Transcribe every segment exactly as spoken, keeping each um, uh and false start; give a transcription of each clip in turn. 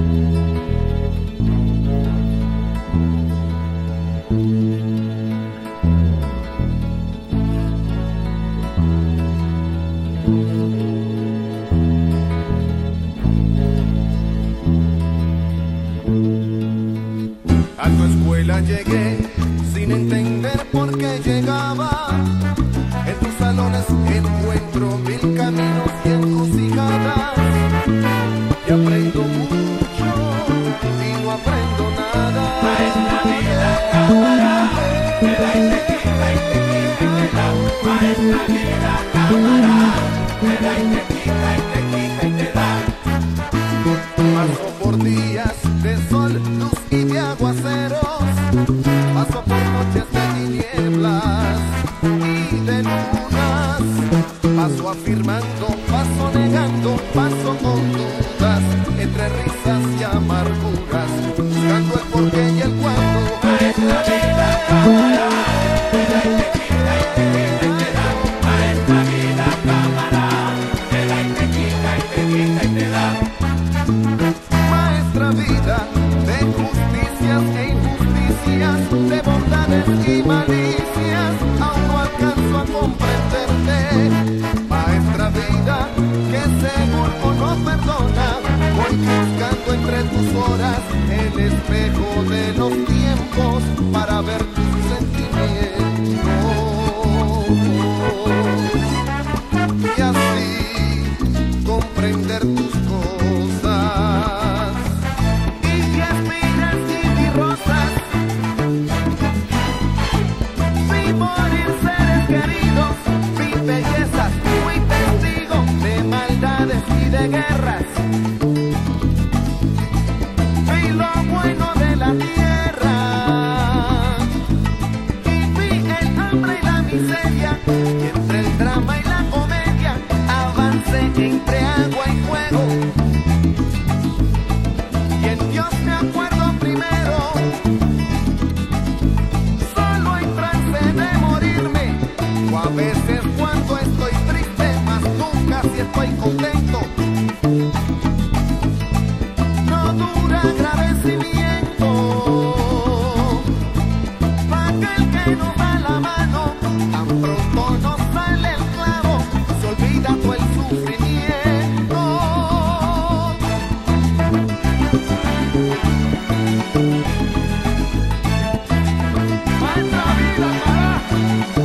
A tu escuela llegué sin entender por qué llegaba. En tus salones encuentro mil caminos y encrucijadas. Y aprendo mucho y no aprendo nada. Maestra vida, cámara, te da y te quita y te quita y te da. Maestra vida, cámara, te da y te quita y te quita y te da. Paso por días de sol, luz y de aguaceros. Paso por noches de tinieblas y de lunas. Paso afirmando, paso negando, paso con dudas, entre risas y amarguras, buscando el porqué y el cuándo. Maestra vida, cámara, te da y te quita y te quita y te da. Maestra vida, cámara, te da y te quita y te quita y te da. Maestra vida de justicias e injusticias, de bondades y malicias, aún no alcanzo a comprenderte. Maestra vida que seguro no perdona, voy buscando entre tus horas el espejo de los tiempos para ver tus sentimientos y así comprender tus cosas. Y espinas y mis rosas, vi morir seres queridos, vi bellezas, fui testigo de maldades y de guerras. Vi lo bueno de la tierra y vi el hambre y la miseria, y entre el drama y la comedia avancé entre agua y fuego. Y en Dios me acuerdo primero, solo en trance de morirme, o a veces cuando estoy triste, mas nunca si estoy contento. No dura agradecimiento pa' aquel que nos da la mano, tan pronto nos sale el clavo, se olvida todo el sufrimiento. Maestra vida, carajo.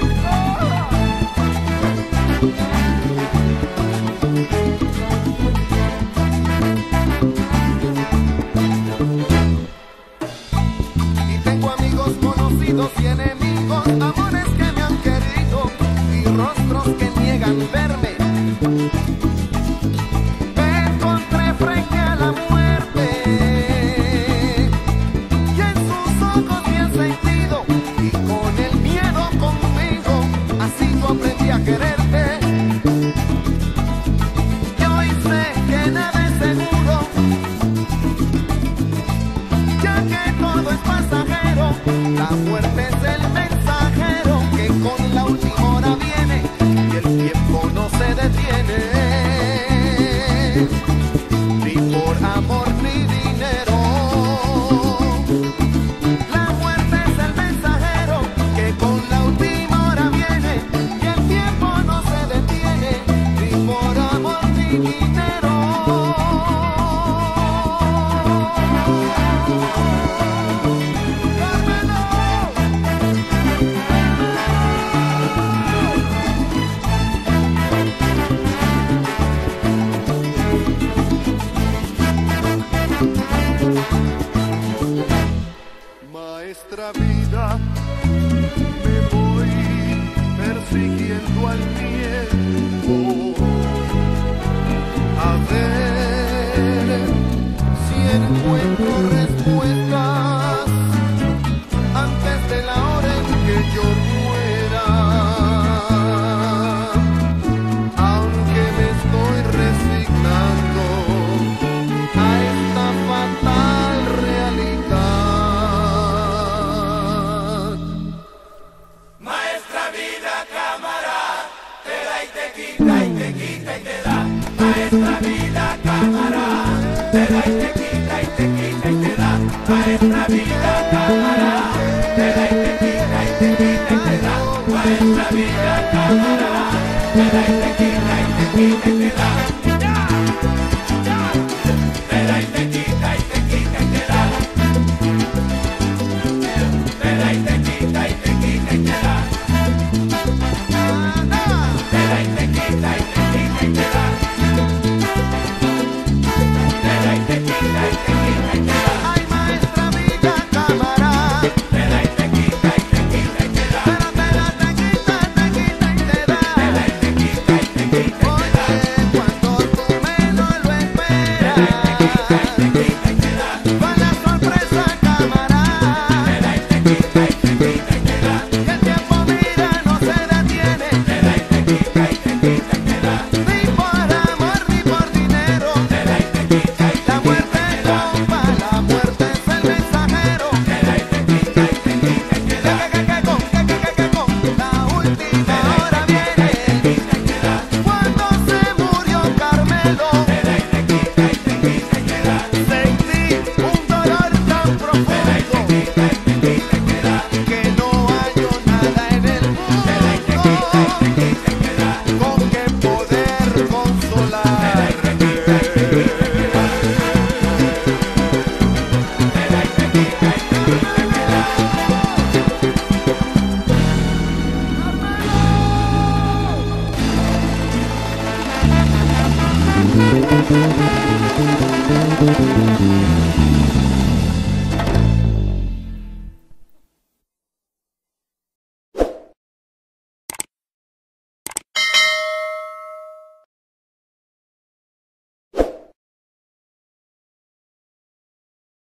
Y tengo amigos conocidos y enemigos, amores que me han querido y rostros que niegan verme. Me encontré frente a la muerte y en sus ojos vi el sentido, y con el miedo conmigo así yo aprendí a quererte. Y hoy sé que nada es seguro, ya que todo es pasajero. La muerte es el mensajero que con la última hora viene y el tiempo no se detiene, ni por amor ni dinero. La muerte es el mensajero que con la última hora viene y el tiempo no se detiene, ni por amor ni dinero. Maestra vida, me voy persiguiendo al tiempo, a ver si encuentro respuestas antes de la hora en que yo muera. Aunque me estoy resignando a esta fatal realidad. Maestra vida, cámara, te da y te quita y te quita y te da. Maestra vida, cámara, te da y te quita. maestra vida cámara, te da y te quita y te quita y te da, maestra vida cámara, te da y